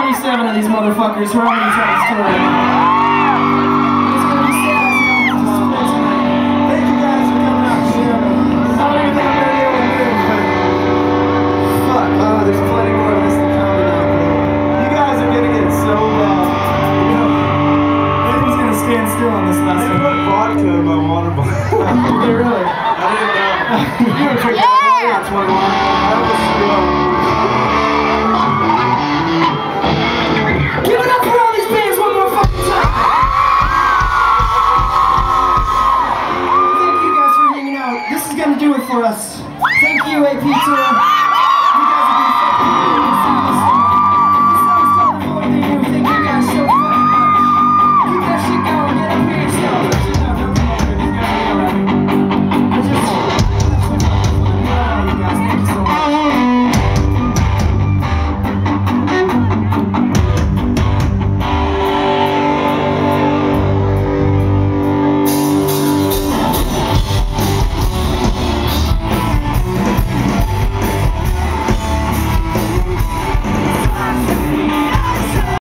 27 of these motherfuckers who are going to tell the story. It's going to be sad as hell to split tonight. Thank you guys for coming out and sharing them. I don't even think I'm going to be able to move, but Fuck, there's plenty more of this to come out there. You guys are gonna get so bad. You know, everything's going to stand still on this last they one. put vodka in my water bottle. Did they really? I didn't know. You were drinking alcohol, you're not 21.